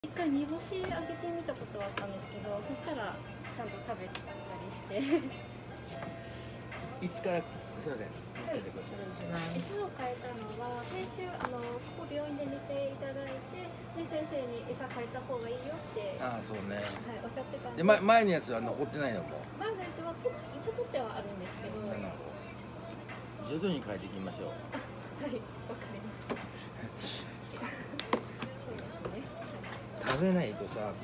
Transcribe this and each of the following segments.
一回煮干しあげてみたことはあったんですけど、そしたらちゃんと食べたりしていつからすみません。 はい、餌を変えたのは先週ここ病院で見ていただいて、で先生に餌変えた方がいいよってそうね。 はい、おっしゃってたんで。 で、前のやつは残ってないのも。 前のやつは一応取ってはあるんですけど。 徐々に変えていきましょう。 はい、わかります。そうですね。 食べないとさ、 はい。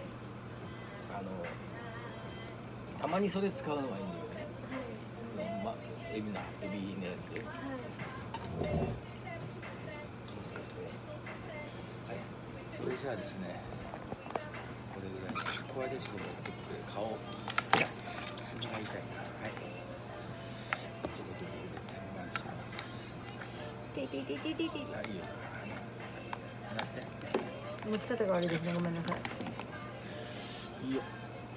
たまにそれ使うのはいいんだよね。 はい。 エビのやつ。 はい。 もしかして。はい。それじゃあですね。これぐらい。これでちょっと持ってきて顔。いや、爪が痛いな。はい。一度で点眼します。 ていていていていていて。 あ、いいよ。話して。 持ち方が悪いですね。ごめんなさい。 いいよ。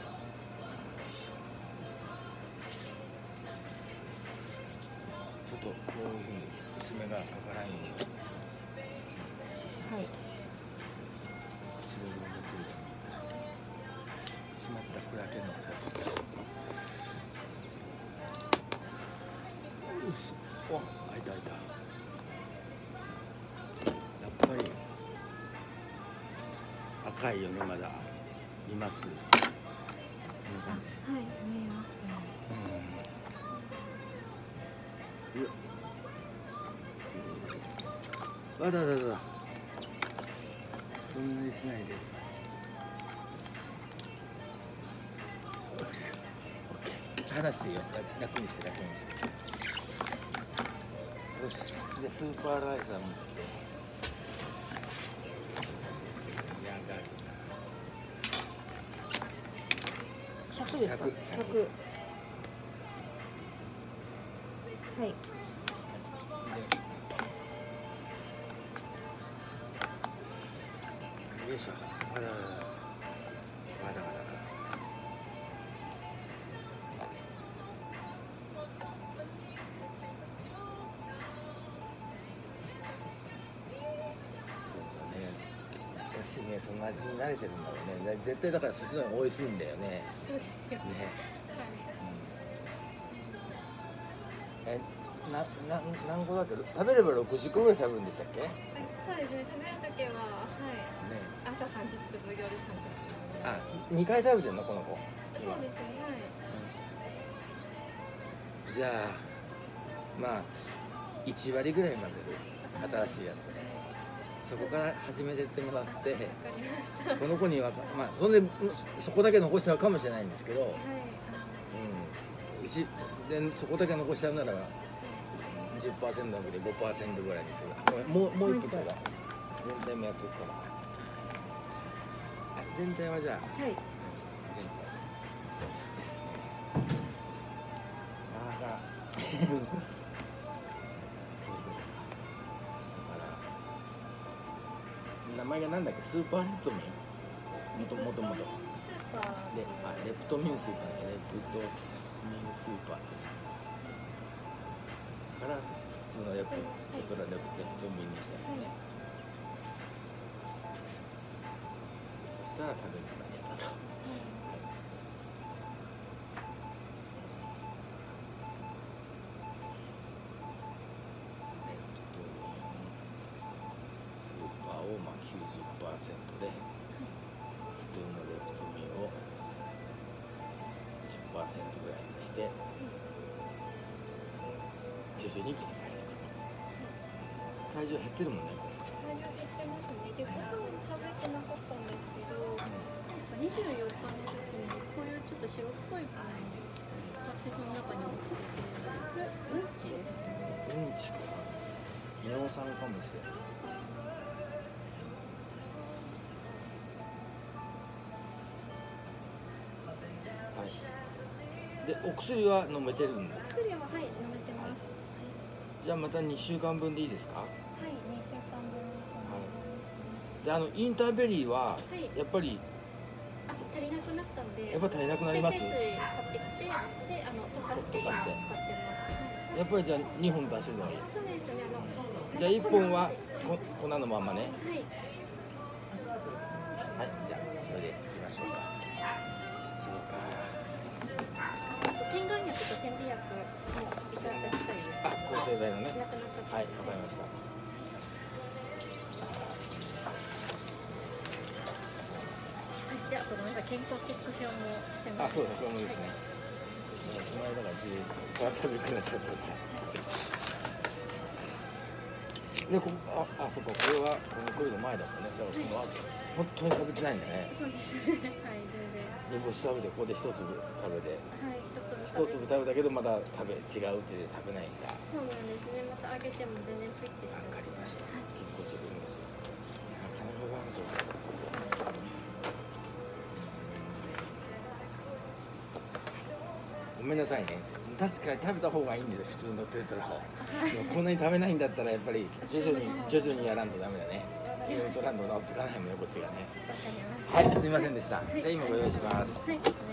ちょっとこういうふうに爪がかからないように。 はい。 しまったこれ開けるのが最初。お、開いた開いた。やっぱり赤いよね、まだいます。こんな感じ。 はい、見えますね。 わだだだ。そんなにしないで。離していいよ。楽にして楽にして。よし。でスーパーライザー持ってきて。やがるな。 100ですか。100。はい。 よいしょ。わだわだ。わだわだ。しね、その味に慣れてるんだろうね。絶対だからそっちの方が美味しいんだよね。 そうですよね。 何個だっけ？食べれば60個ぐらい食べるんでしたっけ？ そうですね。食べるときは、はい。ね、朝30粒、夜30粒。 あ、2回食べてんのこの子。 そうですね。はい。 じゃあまあ1割ぐらい混ぜる。新しいやつ。そこから始めてってもらって、この子にはまあそんでそこだけ残しちゃうかもしれないんですけど、はい、でそこだけ残しちゃうなら 10% だけで 5% ぐらいにする。もう一個から全体もやっとくから。全体はじゃあ。はい。ですね。名前がなんだっけ、スーパーレプトミンもともとレプトミンスーパーね、レプトミンスーパーってやつから普通のレプトミンにしたいね、そしたら食べなくなっちゃったと。90% で普通のレプトミンを 10% ぐらいにして徐々に切り替えていくと。体重減ってるもんね。 体重減ってますね。で、普段食べてなかったんですけど、24日の時にこういうちょっと白っぽいものが水槽の中に落ちてて、これうんちですね。 うんちか。尿酸かもしれない。で、お薬は飲めてるんだ。 お薬ははい、飲めてます。 じゃあまた2週間分でいいですか？はい、 2週間分お願いします。で、インターベリーはやっぱり、 足りなくなったんで、 やっぱ足りなくなります？ 水買ってきて、で、溶かして今使ってます。 やっぱりじゃあ2本出してるのがいい。 そうですね。 じゃあ1本は粉のままね。 はい。 剤のね。 なくなっちゃった。 はい、わかりました。 で、あとごめんなさい、健康チェック表もしてます。 そうです、これもいいですね。この間から食べくなっちゃった。で、ここ、そこ、これは、これの前だったね。だから、この後、本当に食べてないんだね。 そうですね。はい、全然。 煮干し食べて、ここで一粒食べて。 はい、一粒一粒食べたけど、また違うって言って食べないんだ。 そうなんですね。また揚げても全然プイってして。 わかりました。健康チェックもそうです。なかなか頑張ると。ごめんなさいね。確かに食べた方がいいんです。普通のテトラを。でもこんなに食べないんだったらやっぱり徐々にやらんとダメだね。ウルトランド治っていかないもんね、こっちがね。 わかりました。 はい、すいませんでした。じゃあ今ご用意します。 はい。